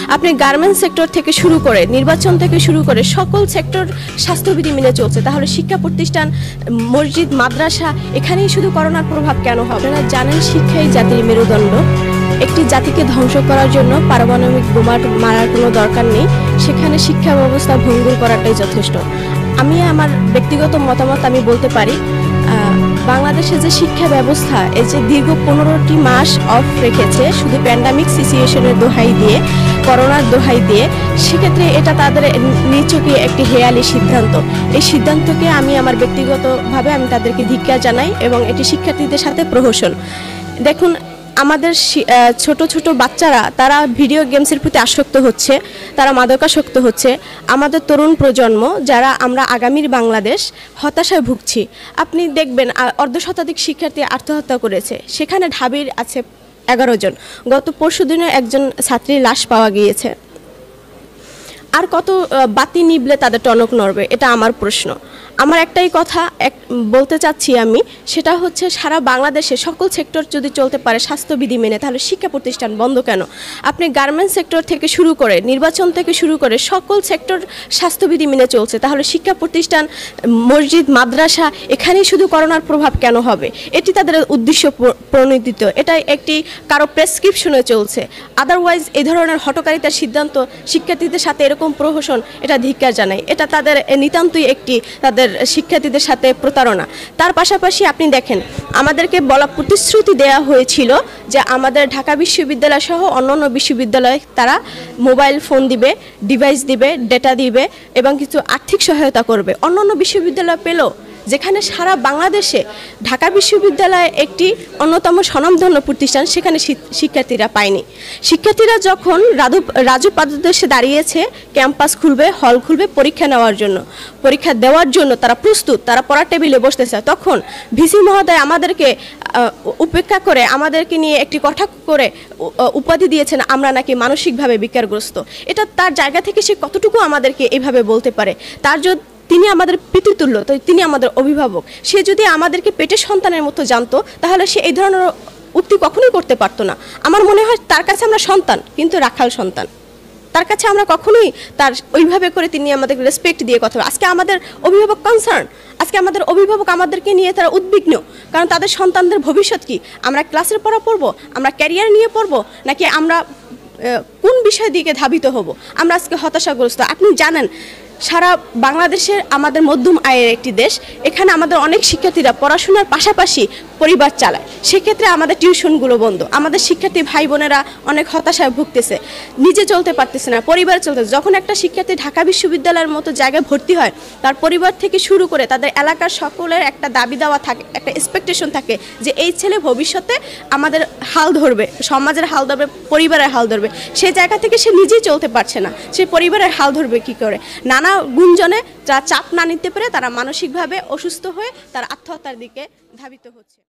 আপনি garments sector থেকে শুরু করে নির্বাচন থেকে শুরু করে সকল সেক্টর স্বাস্থ্যবিধি মেনে চলছে, তাহলে শিক্ষা প্রতিষ্ঠান, মসজিদ, মাদ্রাসা এখানেই শুধু করোনার প্রভাব কেন হবে? আপনারা জানেন শিক্ষাই জাতির মেরুদণ্ড। একটি জাতিকে ধ্বংস করার জন্য পারমাণবিক বোমা মারার কোনো দরকার নেই, সেখানে শিক্ষা ব্যবস্থা ভঙ্গুর করাটাই যথেষ্ট। আমি আমার ব্যক্তিগত মতামত আমি বলতে পারি, বাংলাদেশে যে শিক্ষা ব্যবস্থা এই যে দীর্ঘ 15টি মাস অফ রেখেছে শুধু প্যান্ডামিক সিচুয়েশনের দোহাই দিয়ে, করোনার দোহাই দিয়ে, সেক্ষেত্রে এটা তাদের নিচকে একটি হেয়ালি সিদ্ধান্ত। এই সিদ্ধান্তকে আমি আমার ব্যক্তিগতভাবে আমি তাদেরকে ধিক্কার জানাই এবং এটি শিক্ষার্থীদের সাথে প্রহসন। দেখুন, আমাদের ছোট ছোট বাচ্চারা তারা ভিডিও গেমসের প্রতি আসক্ত হচ্ছে, তারা মাদকাসক্ত হচ্ছে। আমাদের তরুণ প্রজন্ম যারা আমরা আগামীর বাংলাদেশ, হতাশায় ভুগছি। আপনি দেখবেন অর্ধশতাধিক শিক্ষার্থী আত্মহত্যা করেছে, সেখানে ঢাবির আছে 11 জন। গত পরশুদিনে একজন ছাত্রীর লাশ পাওয়া গিয়েছে। আর কত বাতি নিবলে তাদের টনক নড়বে, এটা আমার প্রশ্ন। আমার একটাই কথা বলতে চাচ্ছি আমি, সেটা হচ্ছে সারা বাংলাদেশে সকল সেক্টর যদি চলতে পারে স্বাস্থ্যবিধি মেনে, তাহলে শিক্ষা প্রতিষ্ঠান বন্ধ কেন? আপনি গার্মেন্টস সেক্টর থেকে শুরু করে নির্বাচন থেকে শুরু করে সকল সেক্টর স্বাস্থ্যবিধি মেনে চলছে, তাহলে শিক্ষা প্রতিষ্ঠান, মসজিদ, মাদ্রাসা এখানেই শুধু করোনার প্রভাব কেন হবে? এটি তাদের উদ্দেশ্য প্রণোদিত, এটা একটি কারো প্রেসক্রিপশনে চলছে। আদারওয়াইজ এই ধরনের হঠকারিতার সিদ্ধান্ত, শিক্ষার্থীদের সাথে এরকম প্রহসন, এটা ধিক্কার জানাই। এটা তাদের নিতান্তই একটি তাদের শিক্ষার্থীদের সাথে প্রতারণা। তার পাশাপাশি আপনি দেখেন, আমাদেরকে বলা প্রতিশ্রুতি দেওয়া হয়েছিল যে আমাদের ঢাকা বিশ্ববিদ্যালয় সহ অন্যান্য বিশ্ববিদ্যালয়ে তারা মোবাইল ফোন দিবে, ডিভাইস দিবে, ডেটা দিবে এবং কিছু আর্থিক সহায়তা করবে। অন্যান্য বিশ্ববিদ্যালয় পেল, যেখানে সারা বাংলাদেশে ঢাকা বিশ্ববিদ্যালয় একটি অন্যতম স্বনামধন্য প্রতিষ্ঠান, সেখানে শিক্ষার্থীরা পায়নি। শিক্ষার্থীরা যখন রাজু পাদদেশে দাঁড়িয়েছে, ক্যাম্পাস খুলবে, হল খুলবে পরীক্ষা নেওয়ার জন্য, পরীক্ষা দেওয়ার জন্য তারা প্রস্তুত, তারা পড়ার টেবিলে বসতেছে, তখন ভিসি মহোদয় আমাদেরকে উপেক্ষা করে আমাদেরকে নিয়ে একটি কথা করে উপাধি দিয়েছেন আমরা নাকি মানসিকভাবে বিকারগ্রস্ত। এটা তার জায়গা থেকে সে কতটুকু আমাদেরকে এইভাবে বলতে পারে? তার যদি তিনি আমাদের পিতৃতুল্য, তো তিনি আমাদের অভিভাবক, সে যদি আমাদেরকে পেটের সন্তানের মতো জানতো, তাহলে সে এই ধরনের উক্তি কখনোই করতে পারতো না। আমার মনে হয় তার কাছে আমরা সন্তান, কিন্তু রাখাল সন্তান। তার কাছে আমরা কখনোই তার ওইভাবে করে তিনি আমাদের রেসপেক্ট দিয়ে কথা বলে। আজকে আমাদের অভিভাবক কনসার্ন, আজকে আমাদের অভিভাবক আমাদেরকে নিয়ে তারা উদ্বিগ্ন, কারণ তাদের সন্তানদের ভবিষ্যৎ কি? আমরা ক্লাসের পড়া পড়বো, আমরা ক্যারিয়ার নিয়ে পড়বো, নাকি আমরা কোন বিষয়ের দিকে ধাবিত হব? আমরা আজকে হতাশাগ্রস্ত। আপনি জানেন সারা বাংলাদেশের আমাদের মধ্যম আয়ের একটি দেশ, এখানে আমাদের অনেক শিক্ষার্থীরা পড়াশোনার পাশাপাশি পরিবার চালায়, সেক্ষেত্রে আমাদের টিউশনগুলো বন্ধ। আমাদের শিক্ষার্থী ভাই বোনেরা অনেক হতাশায় ভুগতেছে, নিজে চলতে পারতেছে না, পরিবার চলতেছে। যখন একটা শিক্ষার্থী ঢাকা বিশ্ববিদ্যালয়ের মতো জায়গায় ভর্তি হয়, তার পরিবার থেকে শুরু করে তাদের এলাকার সকলের একটা দাবি দেওয়া থাকে, একটা এক্সপেকটেশন থাকে যে এই ছেলে ভবিষ্যতে আমাদের হাল ধরবে, সমাজের হাল ধরবে, পরিবারের হাল ধরবে। সেই জায়গা থেকে সে নিজেই চলতে পারছে না, সে পরিবারের হাল ধরবে কি করে? নানা গুঞ্জনে যারা চাপ না নিতে পারে, তারা মানসিকভাবে অসুস্থ হয়ে তারা আত্মহত্যার দিকে ধাবিত হচ্ছে।